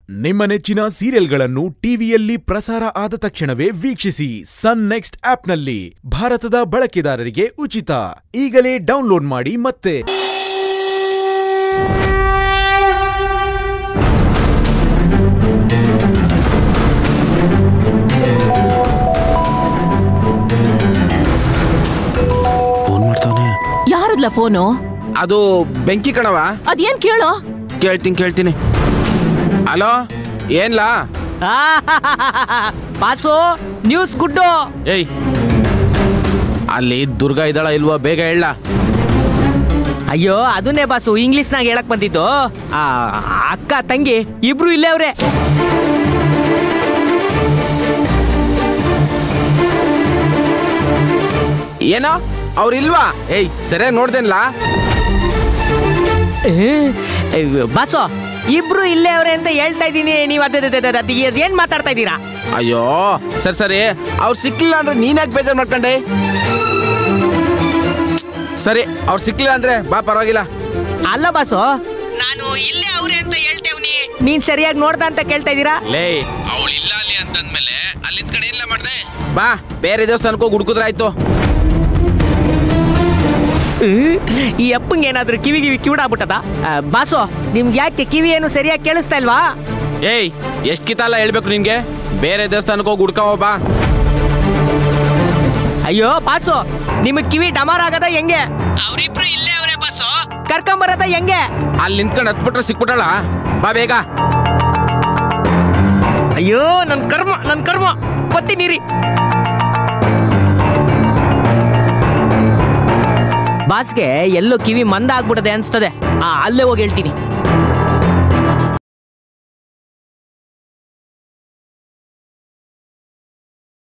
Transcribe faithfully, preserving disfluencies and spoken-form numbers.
ನಿಮ್ಮ ನೆಚ್ಚಿನ ಸೀರಿಯಲ್ಗಳನ್ನು ಟಿವಿಯಲ್ಲಿ ಪ್ರಸಾರ ಆದ ತಕ್ಷಣವೇ ವೀಕ್ಷಿಸಿ ಸನ್ ನೆಕ್ಸ್ಟ್ ಆಪ್ನಲ್ಲಿ. ಭಾರತದ ಬಳಕೆದಾರರಿಗೆ ಉಚಿತ. ಈಗಲೇ ಡೌನ್ಲೋಡ್ ಮಾಡಿ ಮತ್ತೆ. ಫೋನ್ ಮಾಡ್ತಾನೆ. ಯಾರದ್ಲ ಫೋನು? ಅದು ಬೆಂಕಿ ಕಣವ. ಅದೇನ್ ಕೇಳೋ? ಕೇಳ್ತೀನಿ ಕೇಳ್ತೀನಿ. ಹಲೋ, ಏನ್ಲಾ? Boss, news good. ಏಯ್, ಅಲ್ಲಿ ದುರ್ಗಾ ಇದ್ದಾಳ ಇಲ್ವಾ? ಬೇಗ ಹೇಳ. ಅಯ್ಯೋ, ಅದನ್ನೇ ಬಾಸು ಇಂಗ್ಲಿಷ್ನಾಗ ಹೇಳಕ್ ಬಂದಿದ್ದು. ಆ ಅಕ್ಕ ತಂಗಿ ಇಬ್ರು ಇಲ್ಲೇ ಅವ್ರೆ. ಏನೋ ಅವ್ರಿಲ್ವಾ? ಏಯ್, ಸರಿಯಾಗಿ ನೋಡ್ದೇನ್ಲಾ? ಬಾಸು, ಇಬ್ರು ಇಲ್ಲೇ ಅವ್ರೆ ಅಂತ ಹೇಳ್ತಾ ಇದ್ದೀನಿ. ನೀವು ಅದ ಏನ್ ಮಾತಾಡ್ತಾ ಇದ್ದೀರಾ? ಅಯ್ಯೋ ಸರಿ ಸರಿ, ಅವ್ರು ಸಿಕ್ಲಿಲ್ಲ ಅಂದ್ರೆ ನೀನ್ಯಾಕೆ ಬೇಜಾರು ಮಾಡ್ಕೊಂಡೆ? ಸರಿ, ಅವ್ರು ಸಿಕ್ಲಿಲ್ಲ ಅಂದ್ರೆ ಬಾ, ಪರವಾಗಿಲ್ಲ. ಅಲ್ಲ ಬಾಸು, ನಾನು ಇಲ್ಲೇ ಅವ್ರೆ ಅಂತ ಹೇಳ್ತೇವ್ನಿ, ನೀನ್ ಸರಿಯಾಗಿ ನೋಡ್ದ ಅಂತ ಕೇಳ್ತಾ ಇದ್ದೀರಾ? ಲೇ, ಅವಳು ಇಲ್ಲ ಅಲ್ಲಿ ಅಂತಂದ್ಮೇಲೆ ಅಲ್ಲಿಂದ ಕಡೆ ಇಲ್ಲ ಮಾಡ್ದೆ. ಬಾ, ಬೇರೆ ದೇವಸ್ಥಾನಕ್ಕೆ ಹೋಗಿ ಹುಡುಕಿದ್ರಾಯ್ತು. ಈ ಅಪ್ಪಂಗೆ ಏನಾದ್ರೂ ಕಿವಿ ಕಿವಿ ಕಿವಿಡಾಗ್ಬಿಟ್ಟದ? ಬಾಸು, ನಿಮ್ಗೆ ಯಾಕೆ ಕಿವಿ ಏನು ಸರಿಯಾಗಿ ಕೇಳಿಸ್ತಾ ಇಲ್ವಾ? ಏಯ್, ಎಷ್ಟ್ ಕಿತಾಲ ಹೇಳ್ಬೇಕು ನಿನ್ಗೆ? ಬೇರೆ ದೇವಸ್ಥಾನಕ್ಕೆ ಹೋಗಿ ಹುಡ್ಕೋ ಬಾ. ಅಯ್ಯೋ ಬಾಸು, ನಿಮಗ್ ಕಿವಿ ಡಮಾರ್ ಆಗದ ಹೆಂಗೆ? ಅವ್ರಿಬ್ರು ಇಲ್ಲೇ ಅವ್ರೆ ಬಾಸು, ಕರ್ಕೊಂಬರದ ಹೆಂಗೆ? ಅಲ್ಲಿ ನಿಂತ್ಕೊಂಡು ಹತ್ಬಿಟ್ರೆ ಸಿಕ್ಬಿಟ್ಟಳ. ಬಾ ಬೇಗ. ಅಯ್ಯೋ ನನ್ ಕರ್ಮ, ನನ್ ಕರ್ಮ. ಗೊತ್ತೀನಿರಿ ಬಾಸ್ಗೆ ಎಲ್ಲೋ ಕಿವಿ ಮಂದ ಆಗ್ಬಿಡದೆ ಅನ್ಸ್ತದೆ. ಆ ಅಲ್ಲೇ ಹೋಗಿ ಹೇಳ್ತೀನಿ.